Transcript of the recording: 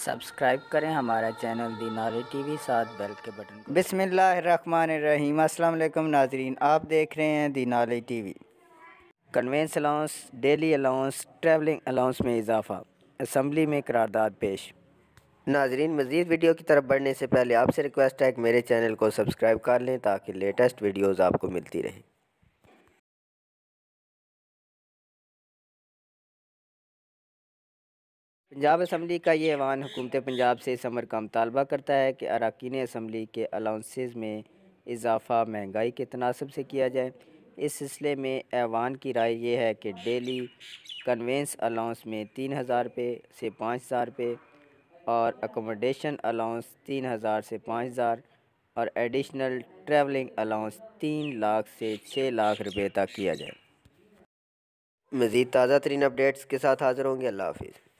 Subscribe करें हमारा channel the knowledge TV, साथ बेल के बटन को। बिस्मिल्लाहिर्रहमानिर्रहीम। अस्सलाम वालेकुम नाजरीन, आप देख रहे हैं the knowledge TV. Conveyance allowance, daily allowance, travelling allowance में इजाफा, असम्बली में करारदाद पेश। नाजरीन, मज़ीद वीडियो की तरफ बढ़ने से पहले आपसे रिक्वेस्ट है कि मेरे चैनल को सब्सक्राइब कर लें ताकि लेटेस्ट वीडियोज़ आपको मिलती रहें। पंजाब असम्बली का ये ऐवान हुकूमत पंजाब से इस अमर का मुतालबा करता है कि अरकान असम्बली के अलाउंसेस में इजाफ़ा महंगाई के तनासब से किया जाए। इस सिलसिले में ऐवान की राय ये है कि डेली कन्वेंस अलाउंस में 3000 रुपये से 5000 रुपये और अकोमोडेशन अलाउंस 3000 से 5000 और एडिशनल ट्रैवलिंग अलाउंस 3 लाख से 6 लाख रुपये तक किया जाए। मज़ीद ताज़ा तरीन अपडेट्स के साथ हाज़िर होंगे। अल्लाह हाफ़िज़।